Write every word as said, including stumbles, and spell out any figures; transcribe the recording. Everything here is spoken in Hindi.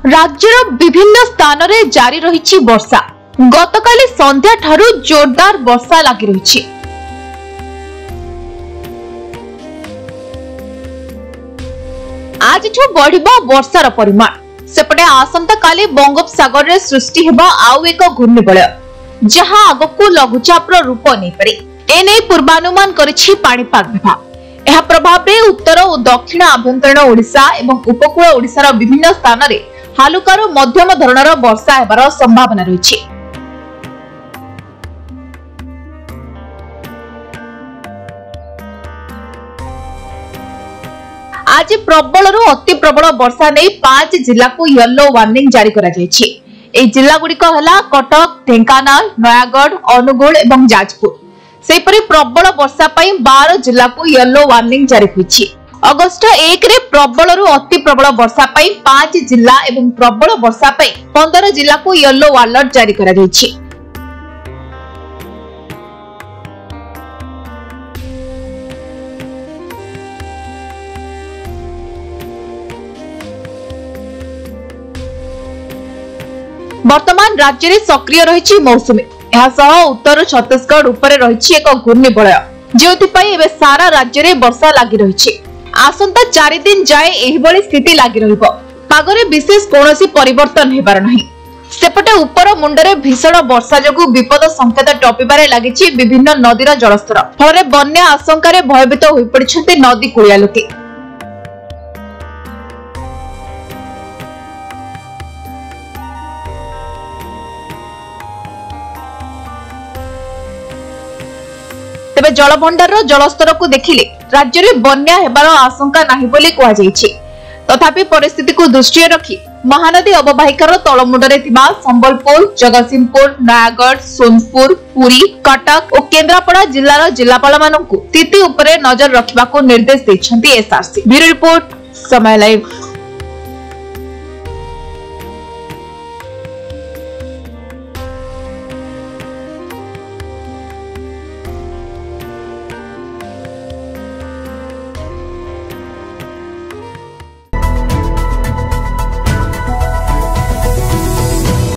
राज्यर विभिन्न स्थान में जारी रही वर्षा। गतकाली संध्या ठारू जोरदार वर्षा लगी रही। आज बढ़िबा वर्षार परिमाण। सेपटे आसंता काली बंगोपसागर रे सृष्टि हेबा आउ एक घूर्णिबलय, जहां आगकू लघुचापर रूप नहीं पारे। एने पूर्वानुमान करिछि पाणीपाग विभाग। यह प्रभाव रे उत्तर और दक्षिण आभ्यंतरीण ओडिशा एवं उपकूल ओडिशार विभिन्न स्थान रे हालुकारू मध्यम धरणर वर्षा हेबार संभावना रही। आज प्रबल रु अति प्रबल वर्षा नहीं पांच जिला को येलो वार्निंग जारी करा जायछि। एई जिला गुडी को हला कटक, ढेंकानाल, नयागढ़, अनुगुल एवं जाजपुर। सेपरि प्रबल वर्षा पई बारह जिला को येलो वार्निंग जारी होइछि। अगस्त एक रे प्रबल रु अति प्रबल वर्षा पई पांच जिला एवं प्रबल वर्षा पई पंद्रह जिला को येलो अलर्ट जारी करा जायछि। वर्तमान राज्य में सक्रिय रही मौसुमी। उत्तर छत्तीसगढ़ उपरे रही एक घूर्णिबलय, जो सारा राज्य में वर्षा लगी रही। आसंता चारि दिन जाए एहिबळी स्थिति लगी रहिबो। पागरे विशेष कोनोसी परिवर्तन हेबार नाही। सेपटे ऊपर मुंडरे भीषण वर्षा जोगु विपद संकेत टपिबारे लागिछि विभिन्न नदीर जलस्तर। फलरे बन्या आशंकारे भयभीत होई पड़िछन्ति नदी कूलिया लोके। तेबे जलभंडार जलस्तर को देखिले राज्य में बन्या हेबार आशंका नाही बोली कहा जायछि। तथापि परिस्थिति को दृष्टि रखी महानदी अववाहिकार तलमुंडरे थिबा संबलपुर, जगतसिंहपुर, नयागढ़, सोनपुर, पुरी, कटक और केन्द्रापड़ा जिल्लार जिलापाल मानकु स्थिति उपरे नजर रखिबाको निर्देश दैछन्ति SRC. Bureau report, Samay live.